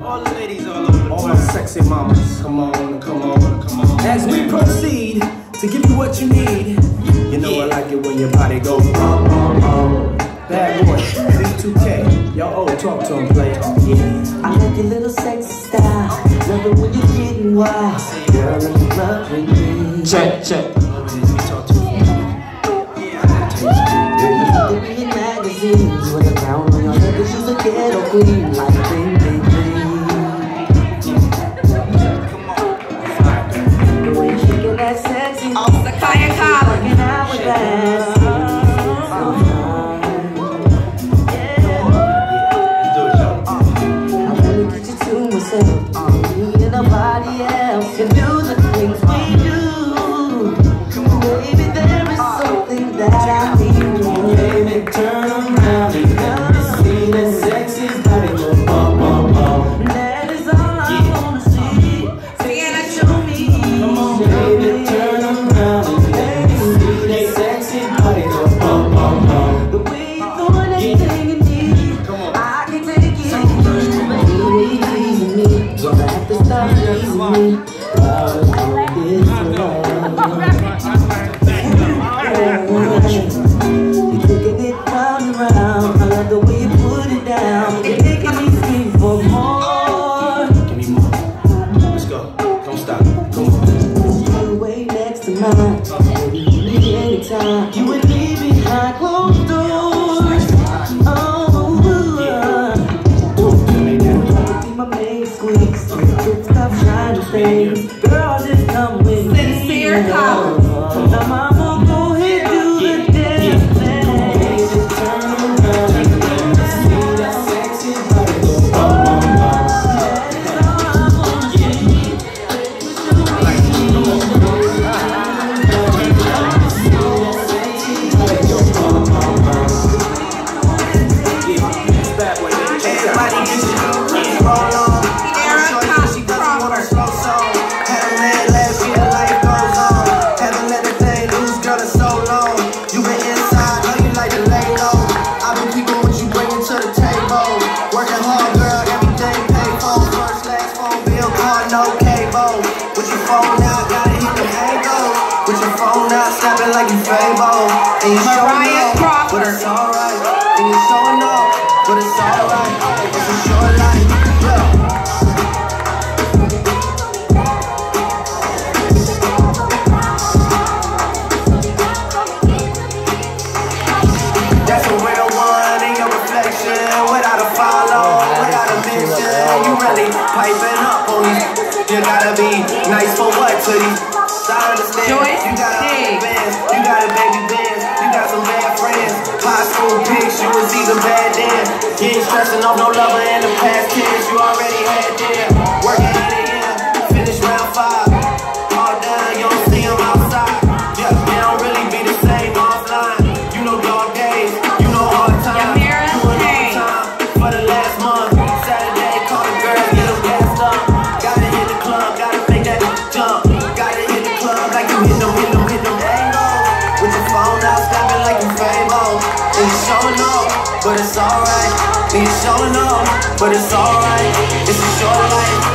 All the ladies all over. All the sexy mamas, come on, come on, come on. As we proceed to give you what you need, you know I like it when your body goes Bad boy, B2K, yo, talk to him, player. Yeah, I like your little sexy style. Love it when you're getting wild. Girl, I'm in love with me. Check. Talk to me. Girl, you be in magazines with a crown on your head, 'cause she's a ghetto queen, like bling, bling, bling. The way you shaking that sexy, off the fire collar, working out with that. Me and nobody else can do the things we do. Baby, there is something that I need. Baby, turn around and let me see that sexy body go bum, bum, bum. That is all I wanna see. Sienna, show me. Come on, baby, turn around and let me see that sexy body go bum, bum, bum. The way you're doing everything you need, I can take it. Baby, pleasing me, gonna have to stop pleasing me. Love is love. You're taking it round and round. I love the way you put it down. You're making me scream for more. Give me more. Let's go. Don't stop. Come on. You way next to mine. Baby, you need anytime. You and me behind closed doors. Oh, be my main squeeze. Stop shining things. Girl, just come with me. Sincere Collins. Now, mama, go ahead, do the damn thing. Turn around and let me see that sexy body go bum, bum, bum. That's all I wanna see. Like you Fable, and you showing up, but it's alright. And you showing up, but it's alright. It's a short life, yeah. That's a real one in your reflection, without a follow, without a mission. You really piping up on me. You gotta be nice for what to these? I understand. Joyce, you got a bands, you got a baby bands, you got some bad friends. High school pics, you was even bad then. You ain't stressing off no lover in the past tense. You already had them. Working 8 a.m., finish round 5. All done, you don't see them outside. Yeah, they don't really be the same offline. You know dog days, you know hard time. Yamira, hey. Time for the last month. Saturday, call the girls, get them gassed up. Gotta hit the club, gotta make that jump. Like you hit them angle. With your phone out, snapping like you Fable. And you showing up, but it's alright. And you showing up, but it's alright. It's a short life.